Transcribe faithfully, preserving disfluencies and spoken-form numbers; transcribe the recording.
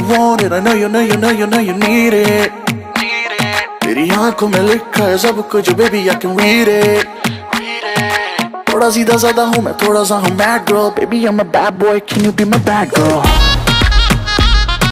want it, I know you know you know you know you need it. तेरी आंखों में लिखा है सब कुछ baby I can read it. थोड़ा सीधा साधा हूँ मैं, थोड़ा सा हूँ mad girl, baby I'm a bad boy, can you be my bad girl?